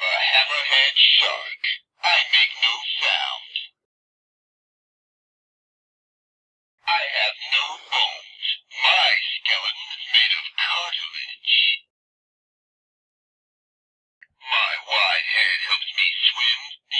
a hammerhead shark. I make no sound. I have no bones. My skeleton is made of cartilage. My wide head helps me swim